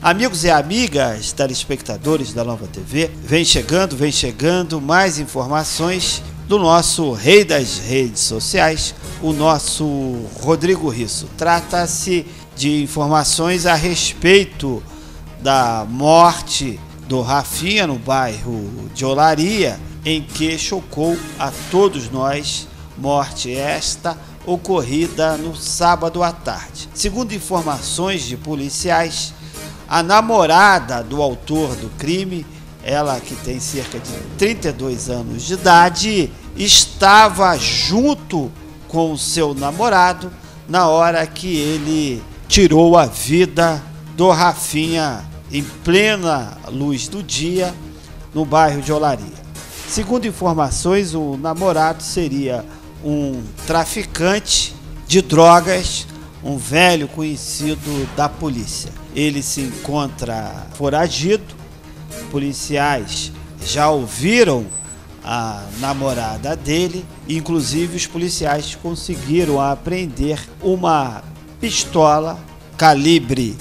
Amigos e amigas, telespectadores da Nova TV, vem chegando mais informações do nosso rei das redes sociais, o nosso Rodrigo Risso. Trata-se de informações a respeito da morte do Rafinha no bairro de Olaria, em que chocou a todos nós, morte esta ocorrida no sábado à tarde. Segundo informações de policiais, a namorada do autor do crime, ela que tem cerca de 32 anos de idade, estava junto com o seu namorado na hora que ele tirou a vida do Rafinha em plena luz do dia no bairro de Olaria. Segundo informações, o namorado seria um traficante de drogas, um velho conhecido da polícia. Ele se encontra foragido. Policiais já ouviram a namorada dele, inclusive os policiais conseguiram apreender uma pistola calibre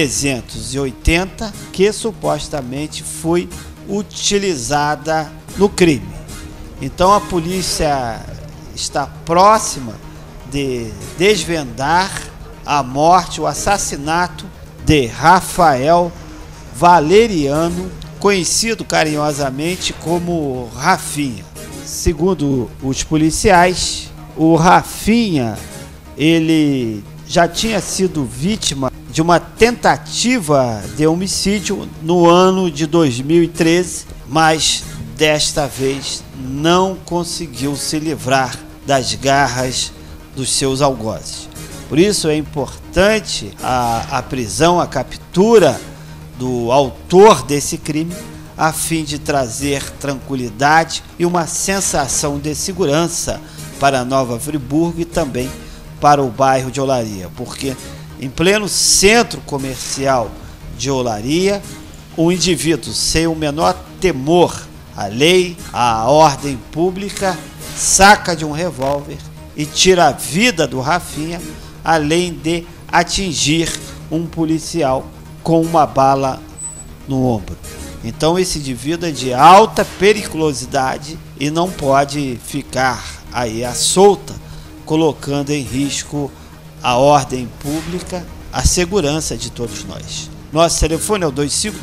380 que supostamente foi utilizada no crime. Então a polícia está próxima de desvendar a morte, o assassinato de Rafael Valeriano, conhecido carinhosamente como Rafinha. Segundo os policiais, o Rafinha ele já tinha sido vítima de uma tentativa de homicídio no ano de 2013, mas desta vez não conseguiu se livrar das garras dos seus algozes. Por isso é importante a prisão, a captura do autor desse crime, a fim de trazer tranquilidade e uma sensação de segurança para Nova Friburgo e também para o bairro de Olaria, porque em pleno centro comercial de Olaria, um indivíduo sem o menor temor à lei, à ordem pública, saca de um revólver e tira a vida do Rafinha, além de atingir um policial com uma bala no ombro. Então esse indivíduo é de alta periculosidade e não pode ficar aí à solta, colocando em risco a ordem pública, a segurança de todos nós. Nosso telefone é o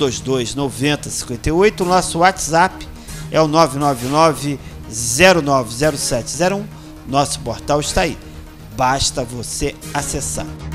2522-9058, nosso WhatsApp é o 999-090701, nosso portal está aí, basta você acessar.